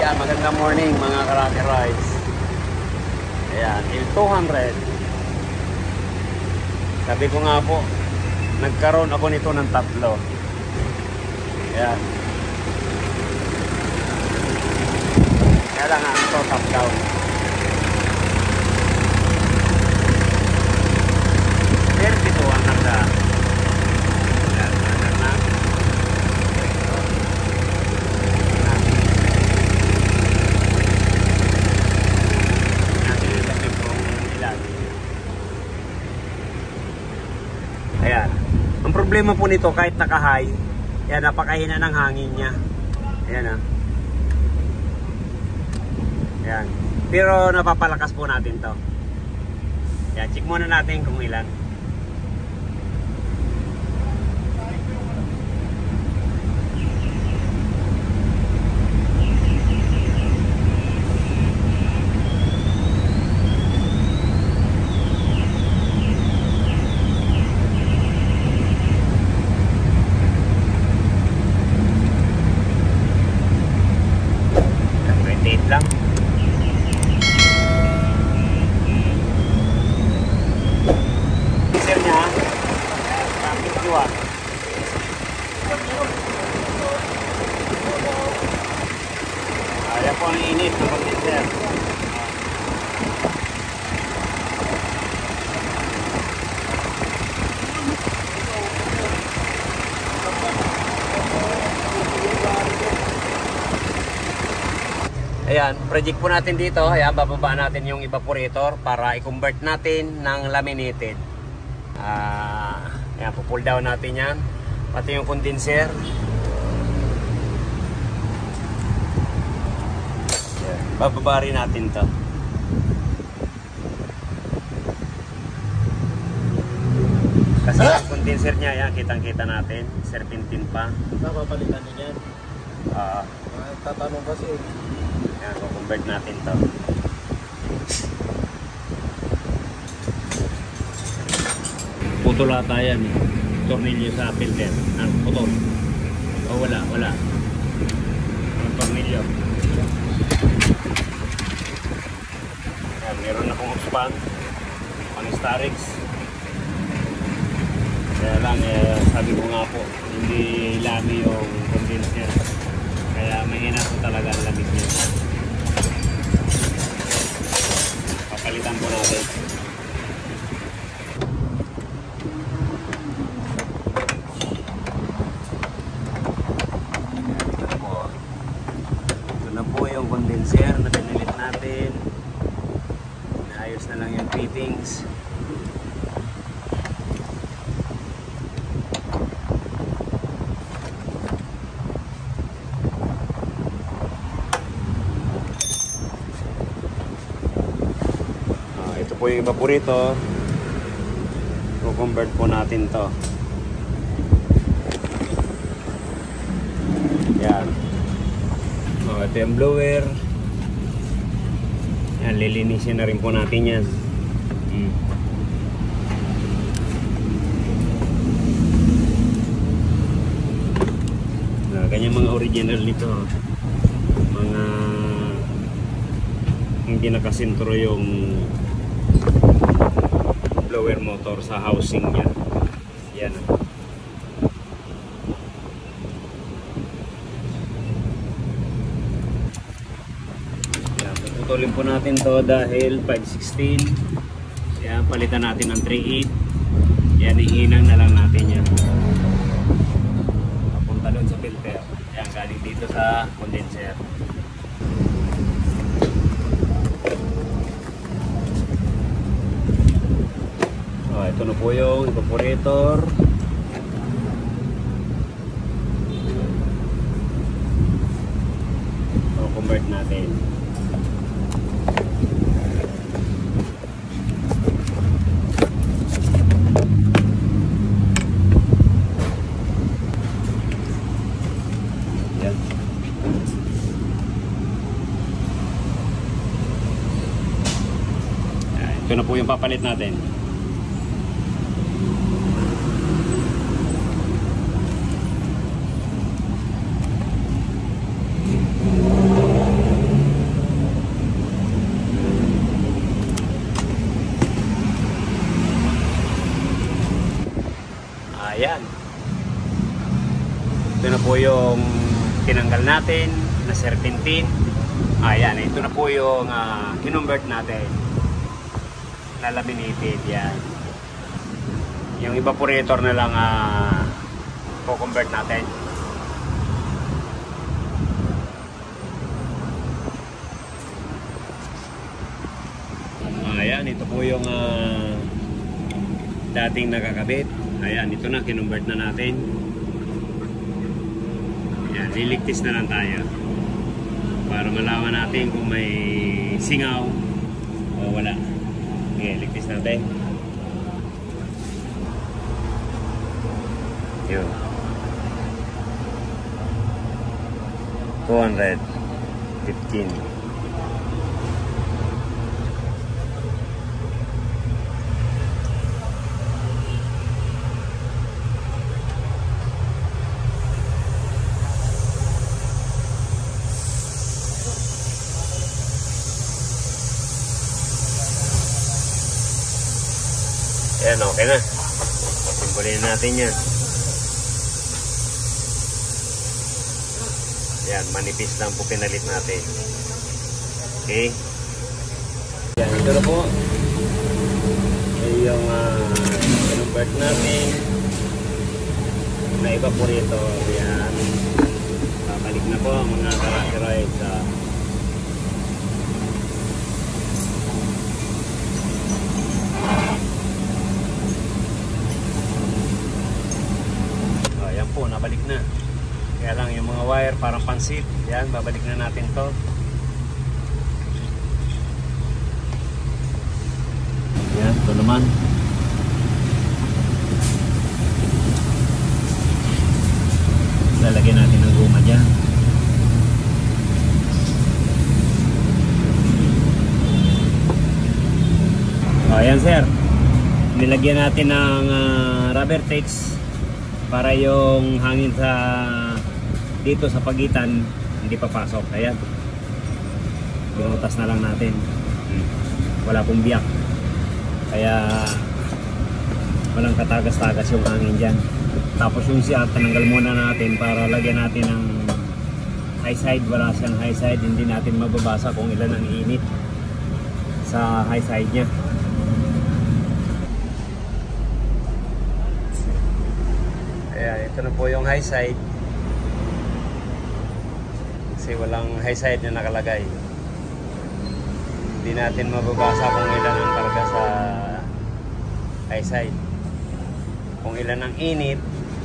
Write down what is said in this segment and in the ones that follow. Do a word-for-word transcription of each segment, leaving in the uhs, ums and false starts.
Ayan, magandang morning mga Karate Rides. Ayan, L two hundred. Sabi ko nga po, nagkaroon ako nito ng tatlo. Ayan. Kaya lang nga, ito top down. thirty-two ang nagda. Ayan, nagda na. Ayan. Ang problema po nito, kahit naka-high, yan, napakahina ng hangin niya. Ayan ah. Ayan. Pero napapalakas po natin to. Ayan, check muna natin kung ilan. Lang. Diesel niya, bakit dua? Ayan po ang init ng condenser. Ayan, project po natin dito. Ayan, bababa natin yung evaporator para i-convert natin ng laminated. Uh, ayan, pull down natin yan. Pati yung condenser. Ayan, bababa rin natin to. Kasi yung condenser niya, ayan, kitang-kita natin. Serpentine pa. Napapalitan din yan. Uh, Tatanong kasi. Ayan, convert natin to. Putol ata yan eh. Tornilyo sa filter. Ano, putol. O oh, wala, wala. Ang tornilyo. Ayan, meron akong expand. Pang Starix. Kaya lang, eh, sabi ko nga po, hindi lami yung condenser. Kaya mahina po talaga ang lamig niya. Papalitan po natin. Ito po. Ito na po yung condenser na pinilit natin. Naayos na lang yung fittings. Ito po yung evaporator. I-convert po natin to. Yan. So, ito yung blower. Yan, lilinisin na rin po natin yan. Hmm. Uh, ganyan mga original nito. Mga hindi nakasentro yung blower motor sa housing niya. Yan. Yan, puputulin po natin to dahil five sixteen. Yan, palitan natin ng three eight. Yan, ihinang na lang natin yan. Papunta doon sa filter. Yan, galing dito sa condenser. Ito na po yung evaporator. So, convert natin. Yan. Ito na po yung papalit natin. Ayan. Ito na po yung tinanggal natin na serpentine. Ayan, ito na po yung uh, kinonvert natin na laminated. Yan. Yung evaporator na lang uh, po-convert natin. Ayan, ito po yung uh, dating nakakabit. Ayan, ito na, kinonvert na natin. Ayan, liligtis na lang tayo para malaman natin kung may singaw o wala. Okay, ligtis natin. Yun. two hundred fifteen. Ayan, okay na. Simbulin natin yan. Ayan, manipis lang po pinalit natin. Okay. Ayan, ito na po. Ayan yung uh, convert natin na evaporator. Ayan. Babalik na po ang mga characterize sa uh, nabalik na. Kaya lang yung mga wire parang pansit. Yan, babalik na natin to. Yan, ito naman. Lalagyan natin ng guma dyan. O, yan sir. Nilagyan natin ng uh, rubber tags para yung hangin sa dito sa pagitan hindi papasok. Ayan, binutas na lang natin. Wala pong biyak, kaya walang katagas-tagas yung hangin dyan. Tapos yung siya tinanggal muna natin para lagyan natin ng high side. Wala siyang high side, hindi natin mababasa kung ilan ang init sa high side nya. Ayan, ito na po yung high side. Kasi walang high side na nakalagay. Hindi natin mababasa kung ilan ang karga sa high side. Kung ilan ang init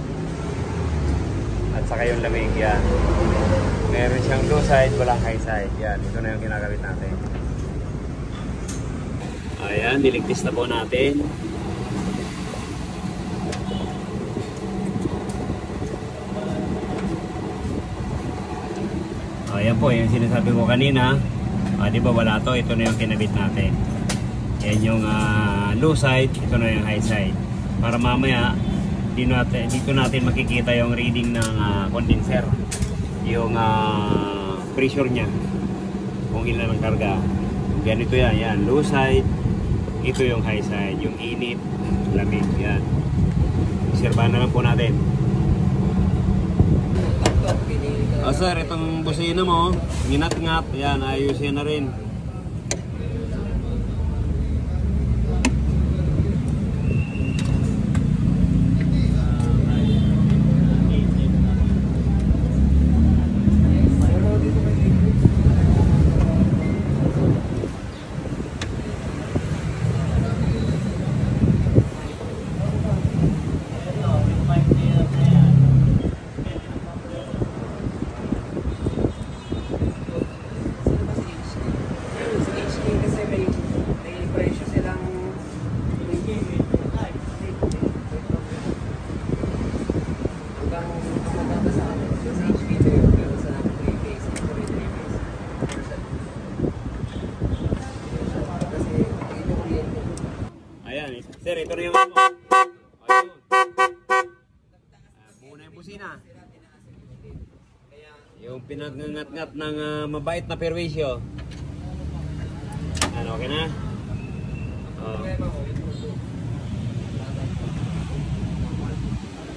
at saka yung lamig. Yan. Meron siyang low side, walang high side. Yan, ito na yung ginagamit natin. Ayan, niligtis na po natin. Ayan po, yung sinasabi ko kanina, ah, di ba wala to, ito na yung kinabit natin. Yan yung uh, low side, ito na yung high side. Para mamaya, dito natin, dito natin makikita yung reading ng uh, condenser. Yung uh, pressure nya, kung ilan ang karga. Ganito yan, yan, low side, ito yung high side, yung init, lamig, yan. Obserbahan na lang po natin. Ah sir, itong busina mo, nginat-ngat, yan, ayusin na rin. Sir, ito na yung ano. Ayun. Uh, muna yung busina. Yung pinagngat-ngat ng uh, mabait na perwisyo. Ano, okay na? Oh.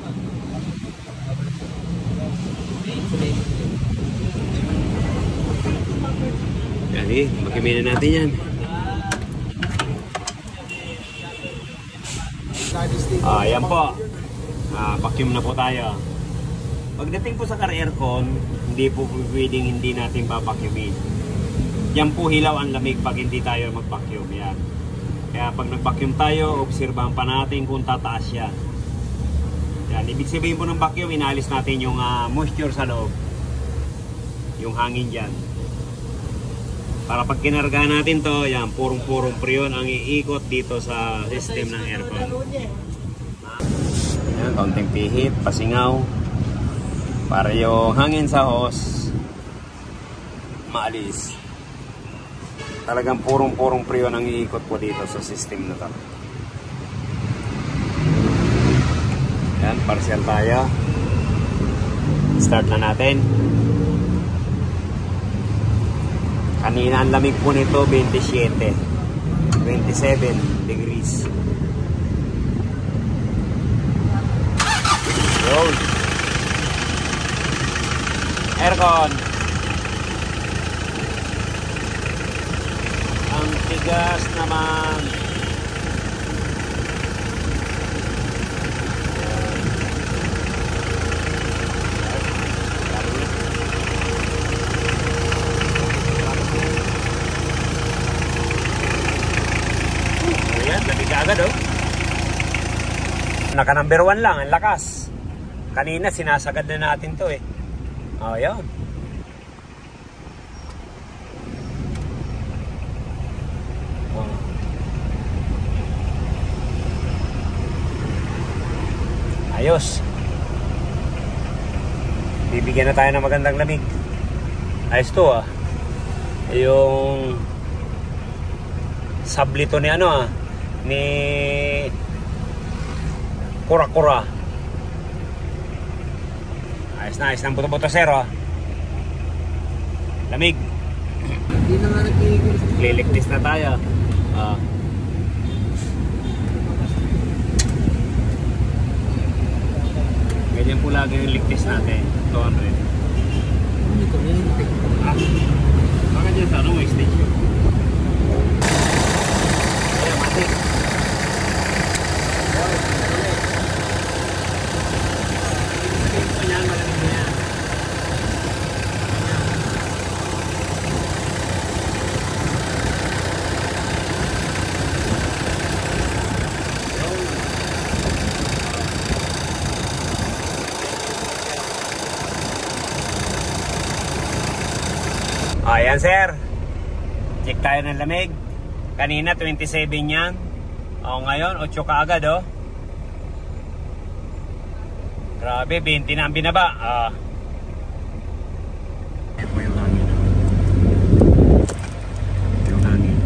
Sige, makimina natin yan. Ah, yan po. Ah, vacuum na po tayo. Pagdating po sa car aircon, hindi po pwedeng hindi natin pa-vacuumin. Yan po hilaw ang lamig pag hindi tayo mag-vacuum. Yan. Kaya pag nag-vacuum tayo, obserbahan pa natin kung tataas yan. Yan. Ibig sabihin po ng vacuum, inalis natin yung uh, moisture sa loob. Yung hangin dyan. Para pag kinarga natin to, yan, purong-purong preyon ang iikot dito sa system ng aircon. Yan, kaunting pihit, pasingaw. Para yung hangin sa hose maalis. Talagang purong-purong preyon ang iikot po dito sa system na to. Yan, partial tayo. Start na natin. Kanina ang lamig po nito twenty-seven twenty-seven degrees. Yun. Aircon. Ang tigas naman. Agad oh. Naka number one lang, ang lakas. Kanina sinasagad na natin to eh. Oh, yun. Oh. Ayos. Bibigyan na tayo ng magandang lamig. Ayos to ah. Yung sablito ni ano ah, ni Kura-Kura. Ayos na, ayos ng buto-buto zero. Lamig. Hindi na nga nagigil. Liliktis na tayo. Ah. Ganyan po lagi yung liktis natin. two hundred. Hindi ko nilintay. Ah. Baka dyan sa ano, extension. Ayan, mati. Ayan, malamig na yan. Ayan sir, check tayo ng lamig. Kanina twenty-seven yan. O ngayon eight ka agad oh. Grabe, twenty na ang binaba. Ah. Ito yung hangin. Yung hangin.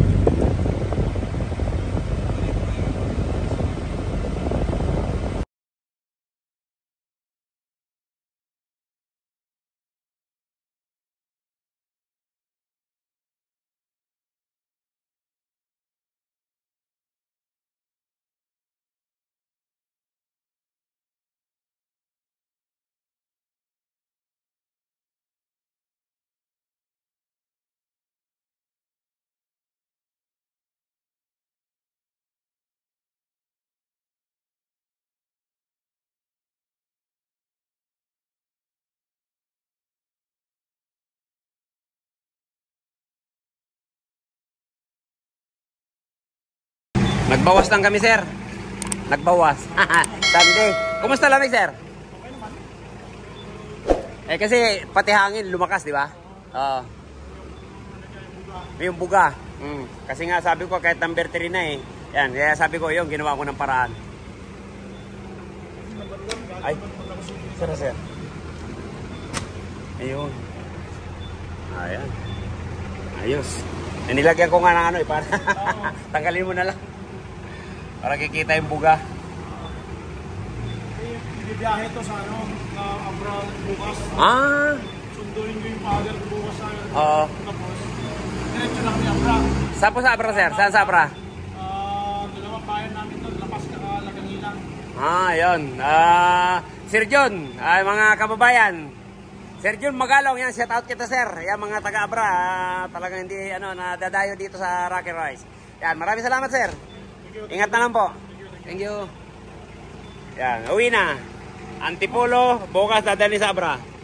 Nagbawas lang kami, sir. Nagbawas. Sunday. Kumusta lamig, sir? Eh kasi pati hangin lumakas, di ba? Oo. Yung buga. Mm. Kasi nga sabi ko kahit number three na eh. Yan, kaya sabi ko yung ginawa ko ng paraan. Ay. Sir, sir. Ayun. Ayan. Ayos. Eh, nilagyan ko nga ng ano eh para tanggalin mo na lang. Para kikita yung buga. Bibiyahe to sa ano, uh, abroad bukas. Ah. Sunduin ko yung father ko bukas sa Oo. tapos. Diretso lang yung abroad. Saan po sa Abra, sir? Saan sa Abra? Uh, dalawang bayan namin doon, lapas ka uh, Lagangilang. Ah, yun. Ah, Sir John, ay mga kababayan. Sir Jun Magalong, yan, shout out kita sir. Yan mga taga-Abra, ah, talagang hindi ano, nadadayo dito sa Rocky Rice. Yan, maraming salamat sir. Ingat na lang po. Thank you. Yan, uwi na. Antipolo, bukas dadali sa Abra.